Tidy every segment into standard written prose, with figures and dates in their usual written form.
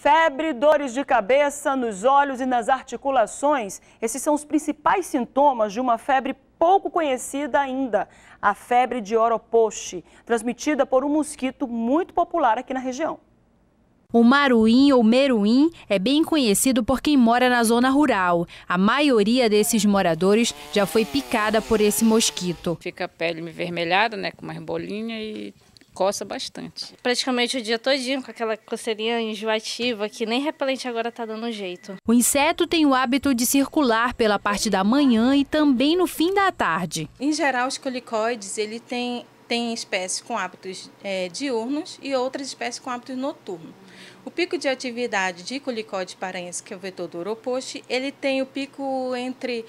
Febre, dores de cabeça, nos olhos e nas articulações. Esses são os principais sintomas de uma febre pouco conhecida ainda, a febre de Oropouche, transmitida por um mosquito muito popular aqui na região. O maruim ou meruim é bem conhecido por quem mora na zona rural. A maioria desses moradores já foi picada por esse mosquito. Fica a pele avermelhada, né, com umas bolinhas e coça bastante. Praticamente o dia todinho com aquela coceirinha enjoativa que nem repelente agora tá dando jeito. O inseto tem o hábito de circular pela parte da manhã e também no fim da tarde. Em geral, os colicoides, ele tem espécies com hábitos diurnos e outras espécies com hábitos noturnos. O pico de atividade de Culicoide paraense, que é o vetor do Oropouche, ele tem o pico entre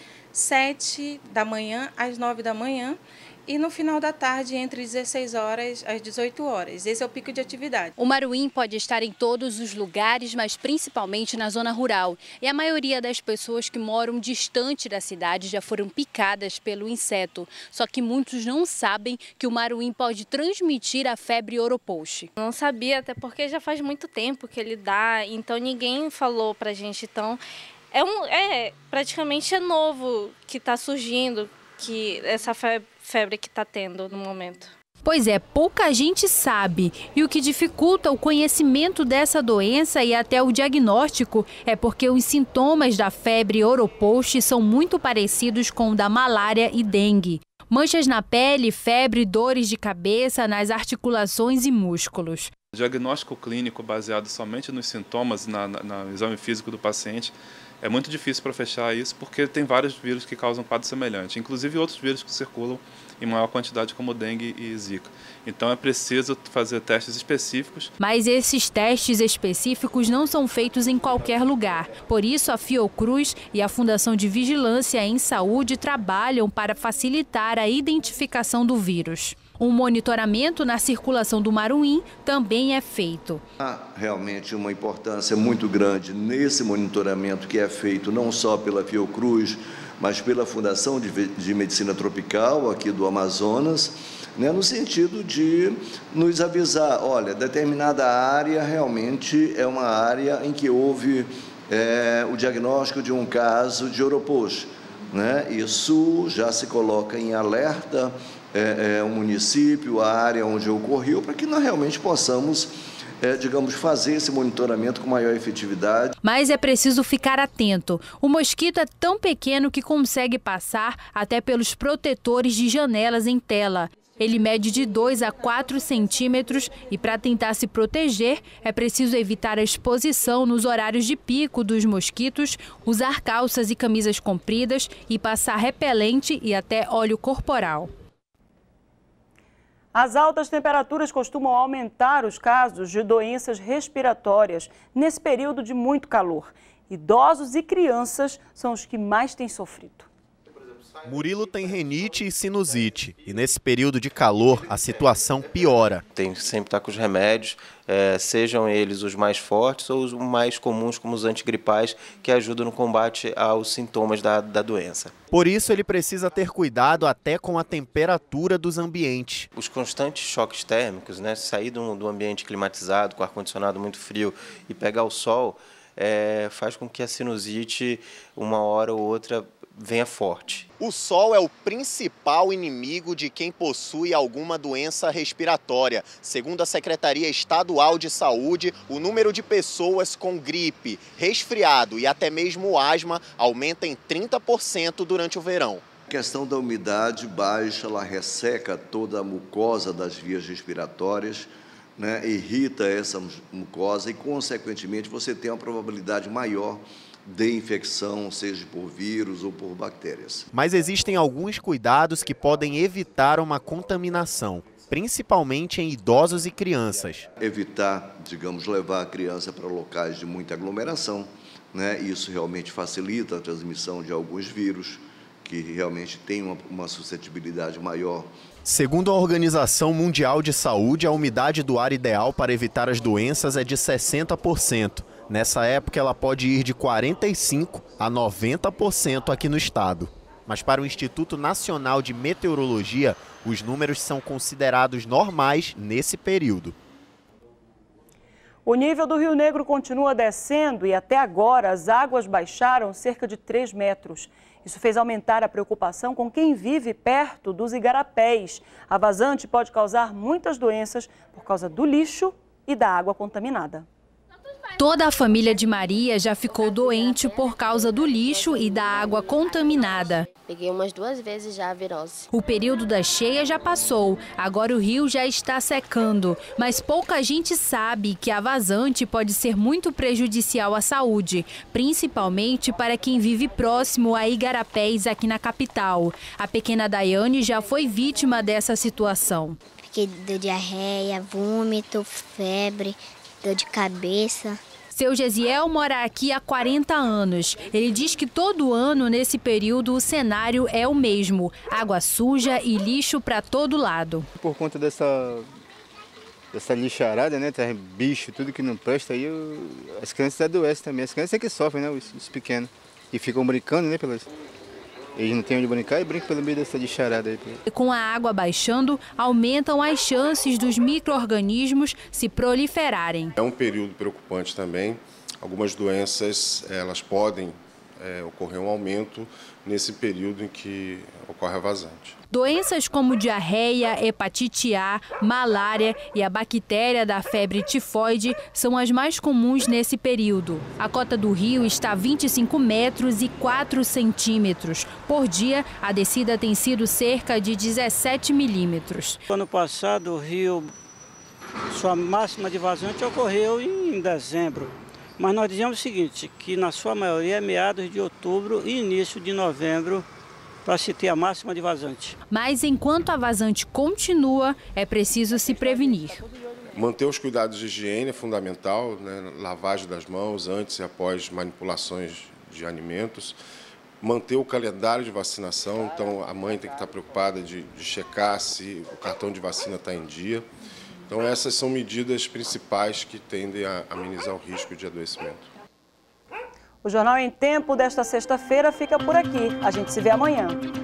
7 da manhã às 9 da manhã e no final da tarde entre 16 horas às 18 horas. Esse é o pico de atividade. O maruim pode estar em todos os lugares, mas principalmente na zona rural. E a maioria das pessoas que moram distante da cidade já foram picadas pelo inseto. Só que muitos não sabem que o maruim pode transmitir a febre Oropouche. Não sabia, até porque já faz muito tempo que ele dá, então ninguém falou pra gente. Então praticamente novo que está surgindo, que essa febre que está tendo no momento. Pois é, pouca gente sabe. E o que dificulta o conhecimento dessa doença e até o diagnóstico é porque os sintomas da febre Oropouche são muito parecidos com o da malária e dengue. Manchas na pele, febre, dores de cabeça, nas articulações e músculos. O diagnóstico clínico baseado somente nos sintomas, no exame físico do paciente, é muito difícil para fechar isso porque tem vários vírus que causam quadro semelhante, inclusive outros vírus que circulam em maior quantidade como dengue e zika. Então é preciso fazer testes específicos. Mas esses testes específicos não são feitos em qualquer lugar. Por isso a Fiocruz e a Fundação de Vigilância em Saúde trabalham para facilitar a identificação do vírus. Um monitoramento na circulação do maruim também é feito. Há realmente uma importância muito grande nesse monitoramento que é feito não só pela Fiocruz, mas pela Fundação de Medicina Tropical aqui do Amazonas, né, no sentido de nos avisar, olha, determinada área realmente é uma área em que houve o diagnóstico de um caso de Oropouche, né? Isso já se coloca em alerta o município, a área onde ocorreu, para que nós realmente possamos, digamos, fazer esse monitoramento com maior efetividade. Mas é preciso ficar atento. O mosquito é tão pequeno que consegue passar até pelos protetores de janelas em tela. Ele mede de 2 a 4 centímetros e para tentar se proteger é preciso evitar a exposição nos horários de pico dos mosquitos, usar calças e camisas compridas e passar repelente e até óleo corporal. As altas temperaturas costumam aumentar os casos de doenças respiratórias nesse período de muito calor. Idosos e crianças são os que mais têm sofrido. Murilo tem rinite e sinusite e nesse período de calor a situação piora. Tem que sempre estar com os remédios, sejam eles os mais fortes ou os mais comuns como os antigripais que ajudam no combate aos sintomas da doença. Por isso ele precisa ter cuidado até com a temperatura dos ambientes. Os constantes choques térmicos, né, sair do ambiente climatizado com ar-condicionado muito frio e pegar o sol, faz com que a sinusite uma hora ou outra venha forte. O sol é o principal inimigo de quem possui alguma doença respiratória. Segundo a Secretaria Estadual de Saúde, o número de pessoas com gripe, resfriado e até mesmo asma aumenta em 30% durante o verão. A questão da umidade baixa, ela resseca toda a mucosa das vias respiratórias, né, irrita essa mucosa e, consequentemente, você tem uma probabilidade maior de infecção, seja por vírus ou por bactérias. Mas existem alguns cuidados que podem evitar uma contaminação, principalmente em idosos e crianças. Evitar, digamos, levar a criança para locais de muita aglomeração, né? Isso realmente facilita a transmissão de alguns vírus que realmente têm uma suscetibilidade maior. Segundo a Organização Mundial de Saúde, a umidade do ar ideal para evitar as doenças é de 60%. Nessa época, ela pode ir de 45% a 90% aqui no estado. Mas para o Instituto Nacional de Meteorologia, os números são considerados normais nesse período. O nível do Rio Negro continua descendo e até agora as águas baixaram cerca de 3 metros. Isso fez aumentar a preocupação com quem vive perto dos igarapés. A vazante pode causar muitas doenças por causa do lixo e da água contaminada. Toda a família de Maria já ficou doente por causa do lixo e da água contaminada. Peguei umas 2 vezes já a virose. O período da cheia já passou, agora o rio já está secando. Mas pouca gente sabe que a vazante pode ser muito prejudicial à saúde, principalmente para quem vive próximo a igarapés aqui na capital. A pequena Daiane já foi vítima dessa situação. Fiquei dor de diarreia, vômito, febre, dor de cabeça. Seu Gesiel mora aqui há 40 anos. Ele diz que todo ano, nesse período, o cenário é o mesmo. Água suja e lixo para todo lado. Por conta dessa lixarada, né? Tem bicho, tudo que não presta, aí as crianças adoecem também. As crianças é que sofrem, né? Os pequenos. E ficam brincando, né? Eles não têm onde brincar e brincam pelo meio dessa lixarada aí. Com a água baixando, aumentam as chances dos micro-organismos se proliferarem. É um período preocupante também. Algumas doenças, elas podem ocorrer um aumento nesse período em que ocorre a vazante. Doenças como diarreia, hepatite A, malária e a bactéria da febre tifoide são as mais comuns nesse período. A cota do rio está a 25 metros e 4 centímetros. Por dia, a descida tem sido cerca de 17 milímetros. Ano passado, o rio, sua máxima de vazante ocorreu em dezembro. Mas nós dizemos o seguinte, que na sua maioria é meados de outubro e início de novembro, para se ter a máxima de vazante. Mas enquanto a vazante continua, é preciso se prevenir. Manter os cuidados de higiene é fundamental, né? Lavagem das mãos antes e após manipulações de alimentos. Manter o calendário de vacinação, então a mãe tem que estar preocupada de checar se o cartão de vacina está em dia. Então essas são medidas principais que tendem a amenizar o risco de adoecimento. O Jornal em Tempo desta sexta-feira fica por aqui. A gente se vê amanhã.